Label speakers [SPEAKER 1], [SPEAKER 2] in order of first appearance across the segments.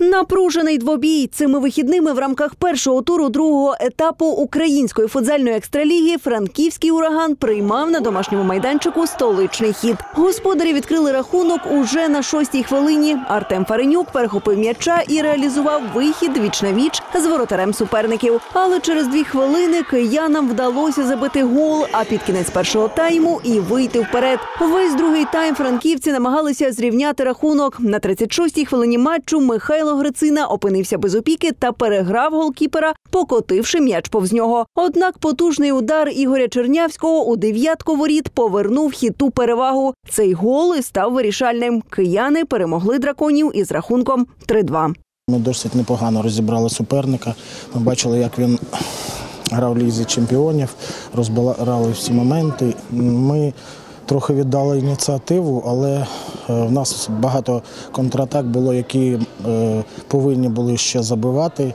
[SPEAKER 1] Напружений двобій. Цими вихідними в рамках першого туру другого етапу Української футзальної екстраліги франківський «Ураган» приймав на домашньому майданчику «Столичний Хіт». Господарі відкрили рахунок уже на 6-й хвилині. Артем Фаренюк перехопив м'яча і реалізував вихід віч-на-віч з воротарем суперників. Але через 2 хвилини киянам вдалося забити гол, а під кінець першого тайму і вийти вперед. Весь другий тайм франківці намагалися зрівняти рахунок. На 36-й хвилині матчу Михайло Грицина опинився без опіки та переграв голкіпера, покотивши м'яч повз нього. Однак потужний удар Ігоря Чернявського у дев'ятку воріт повернув Хіту перевагу. Цей гол і став вирішальним. Кияни перемогли драконів із рахунком 3-2.
[SPEAKER 2] Ми досить непогано розібрали суперника. Ми бачили, як він грав в Лізі чемпіонів, розбирали всі моменти. Ми трохи віддали ініціативу, але в нас багато контратак було, які повинні були ще забивати.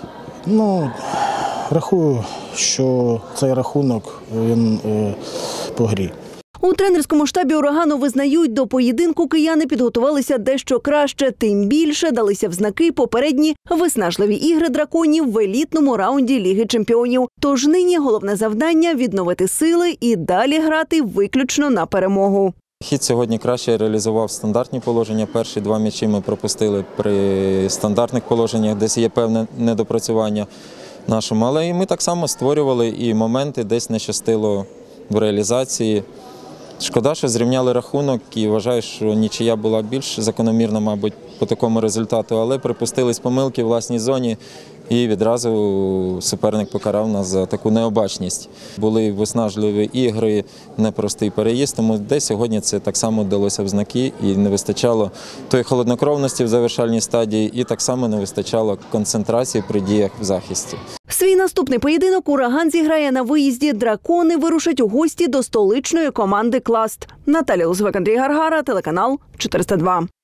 [SPEAKER 2] Рахую, що цей рахунок він по грі.
[SPEAKER 1] У тренерському штабі «Урагану» визнають, до поєдинку кияни підготувалися дещо краще, тим більше далися в знаки попередні виснажливі ігри драконів в елітному раунді Ліги чемпіонів. Тож нині головне завдання – відновити сили і далі грати виключно на перемогу.
[SPEAKER 3] Хід сьогодні краще реалізував стандартні положення. Перші 2 м'ячі ми пропустили при стандартних положеннях, десь є певне недопрацювання нашому. Але і ми так само створювали і моменти, десь не щастило в реалізації. Шкода, що зрівняли рахунок і вважаю, що нічия була більш закономірна, мабуть, по такому результату. Але припустились помилки в власній зоні і відразу суперник покарав нас за таку необачність. Були виснажливі ігри, непростий переїзд, тому десь сьогодні це так само далося в знаки і не вистачало тої холоднокровності в завершальній стадії і так само не вистачало концентрації при діях в захисті.
[SPEAKER 1] Свій наступний поєдинок «Ураган» зіграє на виїзді. Дракони вирушать у гості до столичної команди «Класт». Наталія Лузвик, Андрій Гаргара, телеканал 402.